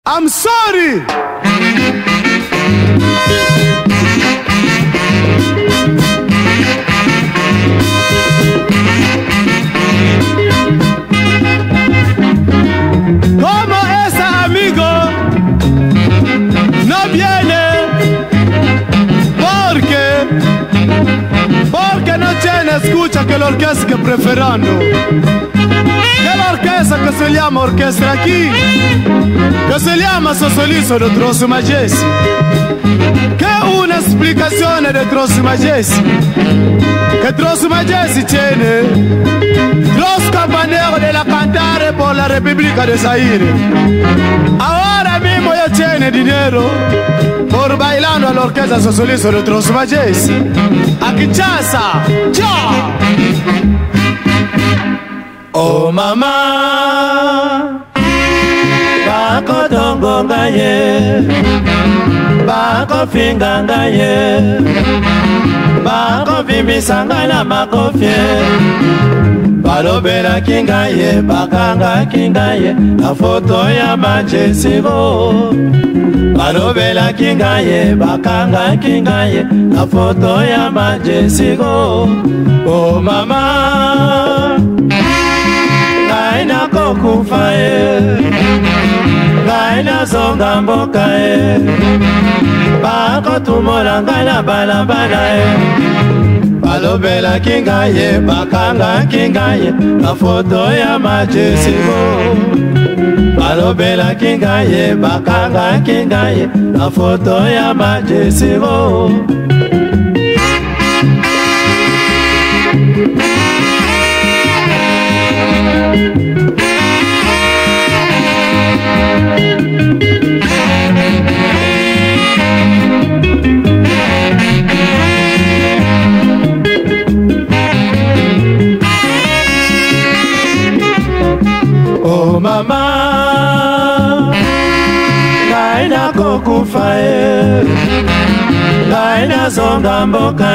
I'm sorry. Como esa amigo no viene porque no tiene escucha que la orquesta que preferando. Que la orquesta que se llama orquesta aquí, que se llama Sosoliso de Trosso Magesi, que una explicación de Trosso Magesi, que Trosso Magesi tiene los campaneros de la cantare por la República de Zaire. Ahora mismo ya tiene dinero por bailando a la orquesta Sosoliso de Trosso Magesi. Aquí chasa, chao. Oh mama, bako dongo ngaye, bako finga ngaye, bako bimisanga na makofye, balobela kingaye, bakanga kingaye, na foto ya Magesi go. Balobela kingaye, bakanga kingaye, na foto ya Magesi go. Oh mama, Gaina kokufa Gaina zonga mboka Bako tumora ngana balabala Balobela kingaye, bakanga kingaye, na foto ya Magesi go. Balobela kingaye, bakanga kingaye, na foto ya Magesi go. Oh mama, Gaina kokufa Gaina zonga mboka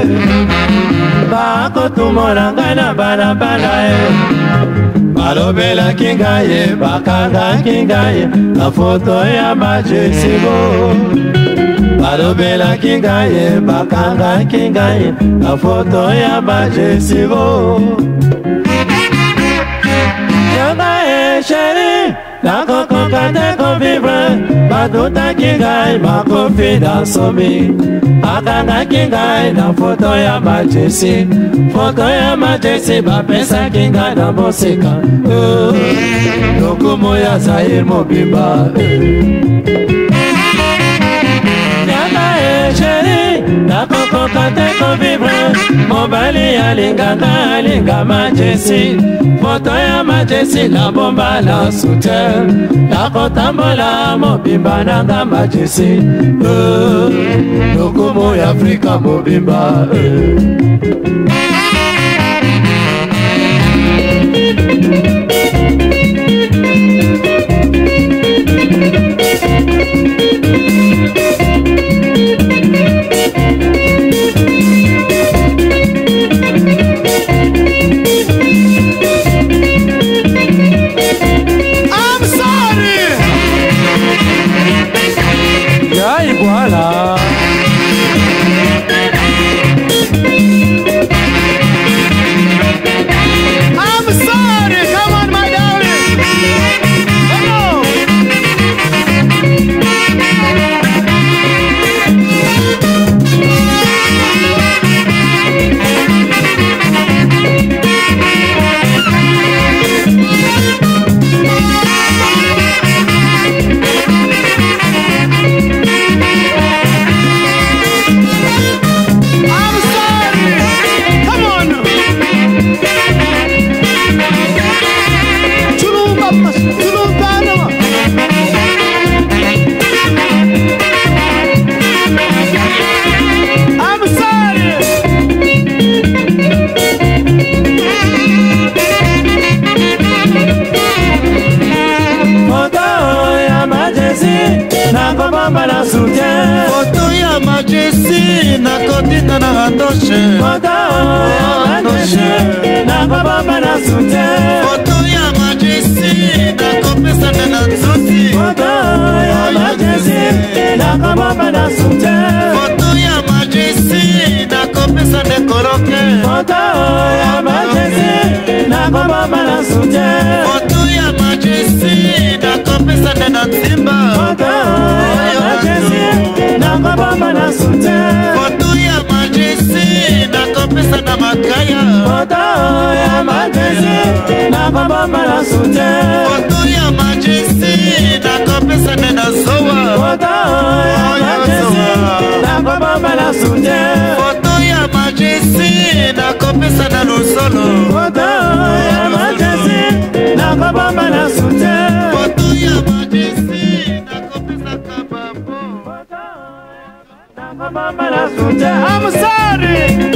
Bako tumora ngana balabala Balobela kingaye, bakanga kingaye, na foto ya Magesi go. Balobela kingaye, bakanga kingaye, na foto ya Magesi go. Chérie, la coco kate ko vivre, batuta kingai makofi da somi. Akanga kingai na foto ya Magesi, foto ya Magesi bapesa kingai na mosika. Lokumu ya Zaire mobimba. Chérie, la coco kate ko vivre, mobali ya linganga linga Magesi. Foto ya Magesi la bomba la soutien, la kotambola mobimba nanga Magesi. Lokumu ya Afrika mobimba. Voilà. I'm sorry, come on my darling. Hello. Foto ya Magesi na kotinda na hatoshe. Foto ya Magesi na babamba na soutien. Foto ya Magesi na kopesa na nzuti. Foto I'm sorry.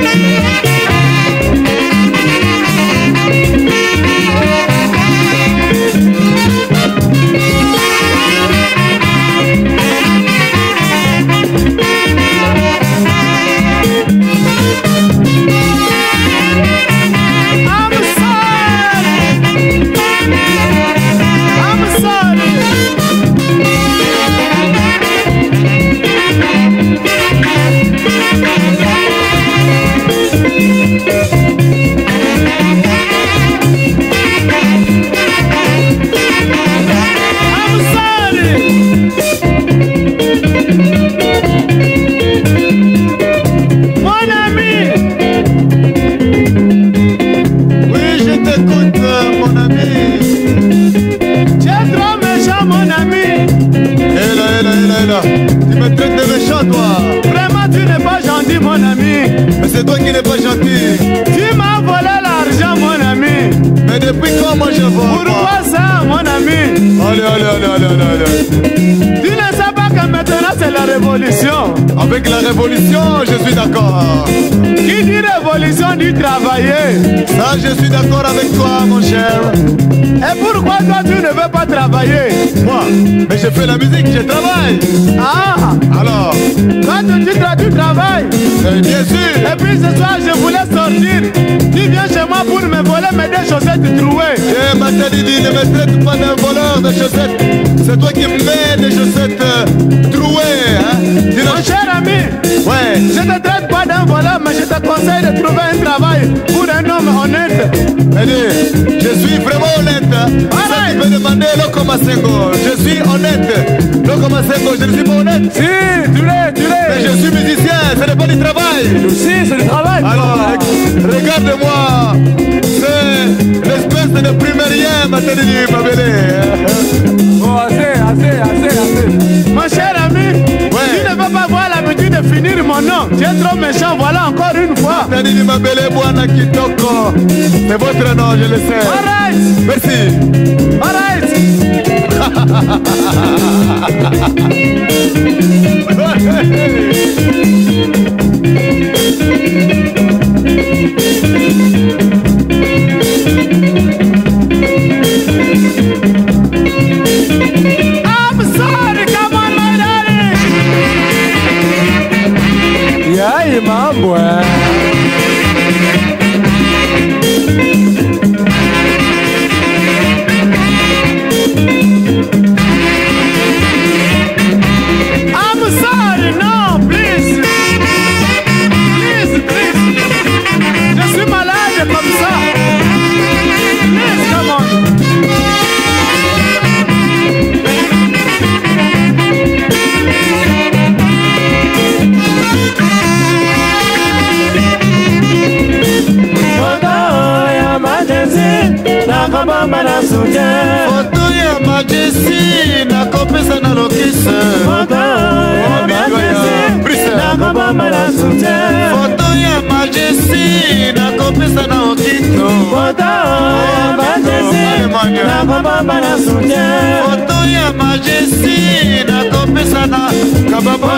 Tu me traites de méchant, toi. Vraiment, tu n'es pas gentil, mon ami. Mais c'est toi qui n'es pas gentil. Tu m'as volé l'argent, mon ami. Mais depuis quand moi je vole? Pourquoi ça, mon ami? Allez. Tu ne sais pas que maintenant c'est la révolution. Avec la révolution, je suis d'accord. Qui dit révolution dit travailler. Ça, je suis d'accord avec toi, mon cher. Et pourquoi toi tu ne veux pas travailler? Moi, mais je fais la musique, je travaille. Ah, alors quand tu travailles. Bien sûr. Et puis ce soir je voulais sortir. Tu viens chez moi pour me voler mes deux chaussettes trouées. Je m'attendais dit, ne me traite pas d'un voleur de chaussettes. C'est toi qui me mets des chaussettes trouées, hein? Mon cher ami, ouais. Je ne te traite pas d'un voleur, mais je te conseille de trouver un travail pour un homme honnête. Allez, je suis vraiment honnête. Ça, tu peux demander Loco Masengo. Je suis honnête. Loco Masengo, je ne suis pas honnête. Si, tu l'es. Mais je suis musicien, ce n'est pas du travail. Si, c'est du travail. Alors, regarde-moi. C'est l'espèce de ne primérien, ma tête du Mabélé. Oh, assez. Mon cher ami, tu ne veux pas voir l'habitude de finir mon nom. Tu es trop méchant, voilà encore une fois. Tadi du Mabélé, Bwana Kitoko. C'est votre nom, je le sais. Alright. Merci. Alright. I'm sorry, come on, my darling. Yeah, mambo. Foto ya Majesi nakopesa na lokisa. Foto ya Majesi nakopesa na okito. Foto ya Majesi nakopesa na kababo.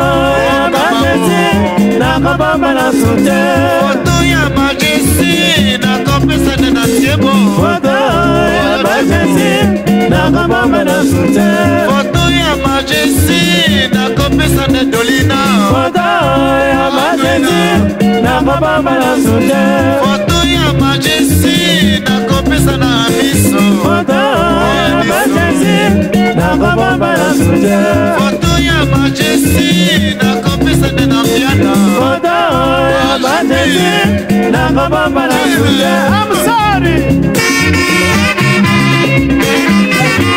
Foto ya Majesi nakopesa na tiebo. Foto ya Majesi nakopesa na Dolina. Foto ya Majesi nakopesa na Amiso. Foto ya Majesi nakopesa na Nambiana. I'm sorry.